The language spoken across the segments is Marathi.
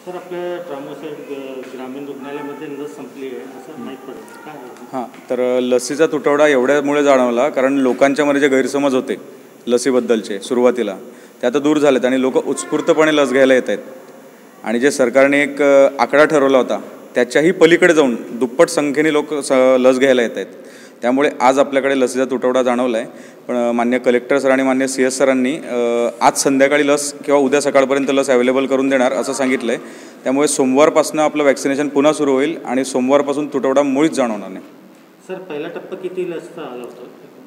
सर आपल्या ट्रामोसाईड ग्रामीण रुग्णालयामध्ये लस संपली आहे असं माहीत पडलं काय? हां, तर लसीचा तुटवडा एवढ्यामुळे जाणवला कारण लोकांच्या मध्ये जे गैरसमज होते लसीबद्दलचे सुरुवातीला ते आता दूर झालेत आणि लोक उत्स्फूर्तपणे लस घ्यायला येत आहेत. आणि जे सरकारने एक आकडा ठरवला होता त्याच्याही पलीकडे जाऊन दुप्पट संख्येने लोक लस घ्यायला येत आहेत. त्यामुळे आज आपल्याकडे लसीचा तुटवडा जाणवला आहे. पण मान्य कलेक्टर सर आणि मान्य CS सरांनी आज संध्याकाळी लस किंवा उद्या सकाळपर्यंत लस अवेलेबल करून देणार असं सांगितलं आहे. त्यामुळे सोमवारपासून आपलं वॅक्सिनेशन पुन्हा सुरू होईल आणि सोमवारपासून तुटवडा मुळीच जाणवणार नाही. सर पहिला टप्पा किती लसचा आला होता?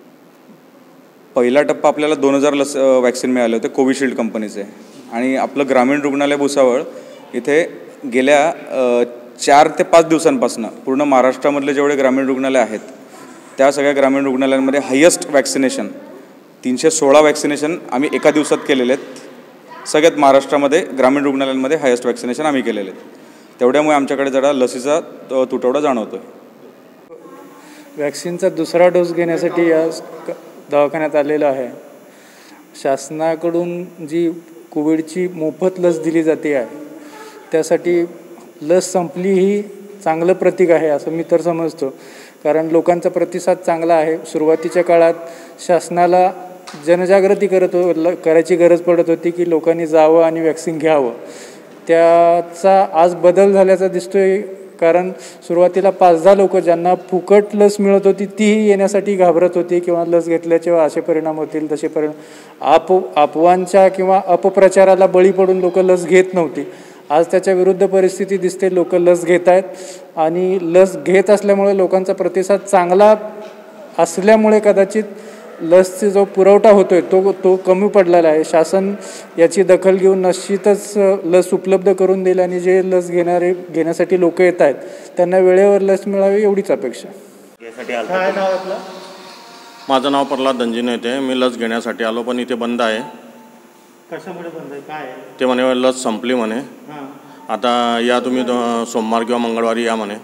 पहिला टप्पा आपल्याला 2000 लस वॅक्सिन मिळाले होते कोविशिल्ड कंपनीचे. आणि आपलं ग्रामीण रुग्णालय भुसावळ इथे गेल्या 4 ते 5 दिवसांपासून पूर्ण महाराष्ट्रामधले जेवढे ग्रामीण रुग्णालय आहेत त्या सगळ्या ग्रामीण रुग्णालयांमध्ये हायेस्ट वॅक्सिनेशन 316 वॅक्सिनेशन आम्ही एका दिवसात केलेले आहेत. सगळ्यात महाराष्ट्रामध्ये ग्रामीण रुग्णालयांमध्ये हायेस्ट वॅक्सिनेशन आम्ही केलेले आहेत. तेवढ्यामुळे आमच्याकडे जरा लसीचा तुटवडा जाणवतो आहे. वॅक्सिनचा दुसरा डोस घेण्यासाठी या दवाखान्यात आलेला आहे. शासनाकडून जी कोविडची मोफत लस दिली जाते आहे त्यासाठी लस संपली ही चांगलं प्रतीक आहे असं मी तर समजतो. कारण लोकांचा प्रतिसाद चांगला आहे. सुरुवातीच्या काळात शासनाला जनजागृती करायची गरज पडत होती की लोकांनी जावं आणि वॅक्सिन घ्यावं. त्याचा आज बदल झाल्याचा दिसतोय. कारण सुरुवातीला 5-10 लोक ज्यांना फुकट लस मिळत होती तीही येण्यासाठी घाबरत होती किंवा लस घेतल्याचे असे परिणाम होतील तसे परिणाम अफवांच्या किंवा अपप्रचाराला बळी पडून लोक लस घेत नव्हती. आज त्याच्या विरुद्ध परिस्थिती दिसते. लोक लस घेत आहेत आणि लस घेत असल्यामुळे लोकांचा प्रतिसाद चांगला असल्यामुळे कदाचित लसचा जो पुरवठा होतो आहे तो कमी पडलेला आहे. शासन याची दखल घेऊन निश्चितच लस उपलब्ध करून देईल आणि जे लस घेण्यासाठी लोक येत आहेत त्यांना वेळेवर लस मिळावी एवढीच अपेक्षा. काय नाव आपलं? माझं नाव प्रल्हाद धनजी नेते. मी लस घेण्यासाठी आलो पण इथे बंद आहे. कशामुळे बंद आहे? काय आहे? ते म्हणे लस संपली म्हणे. आता या तुम्ही सोमवार किंवा मंगळवारी या म्हणे.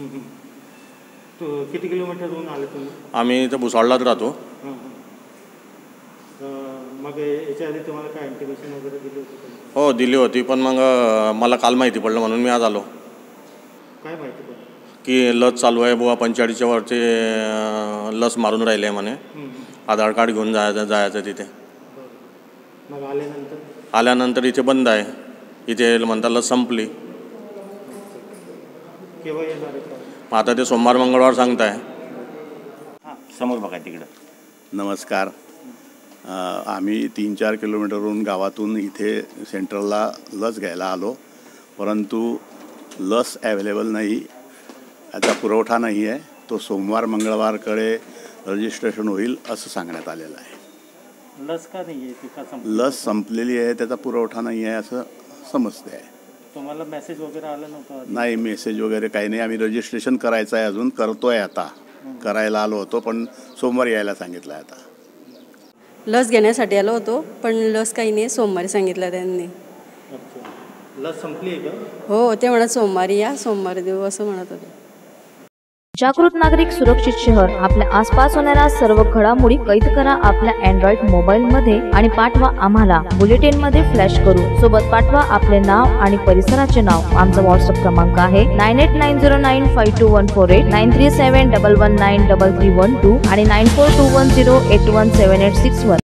किती किलोमीटरहून आले तुम्ही? आम्ही इथं भुसावळलाच राहतो. मग याच्या आधी तुम्हाला काय इंटिमेशन वगैरे दिली होती? हो दिली होती पण मग मला काल माहिती पडलं म्हणून मी आज आलो. काय माहिती पडलं? की लस चालू आहे बुवा 45च्या वरचे लस मारून राहिले आहे म्हणे. आधार कार्ड घेऊन जायचं तिथे. मग आल्यानंतर इथे बंद आहे. इथे म्हणता लस संपली. केव्हा येणार आहे? आता ते सोमवार मंगळवार सांगताय. समोर बघा तिकडं. नमस्कार. आम्ही 3-4 किलोमीटरहून गावातून इथे सेंटरला लस घ्यायला आलो. परंतु लस अवेलेबल नाही. याचा पुरवठा नाही आहे. तो सोमवार मंगळवारकडे रजिस्ट्रेशन होईल असं सांगण्यात आलेलं आहे. लस का नाही आहे? लस संपलेली आहे. त्याचा पुरवठा नाही आहे असं समजते आहे. तुम्हाला मेसेज वगैरे आला नव्हता? नाही, मेसेज वगैरे काही नाही. आम्ही रजिस्ट्रेशन करायचं आहे. अजून करतो आहे. आता करायला आलो होतो पण सोमवारी यायला सांगितलं आहे. आता लस घेण्यासाठी आलो होतो पण लस काही नाही. सोमवारी सांगितलं त्यांनी. लस संपली आहे का? हो, ते म्हणत सोमवारी या, सोमवारी देऊ असं म्हणत होते. जागृत नागरिक सुरक्षित शहर. आपल्या आसपास होणाऱ्या सर्व घडामोडी कैद करा आपल्या अँड्रॉइड मोबाईल मध्ये आणि पाठवा आम्हाला बुलेटिन मध्ये फ्लॅश करून. सोबत पाठवा आपले नाव आणि परिसराचे नाव. आमचा व्हॉट्सअप क्रमांक आहे 9890952148, 9371193312 आणि 9421081786.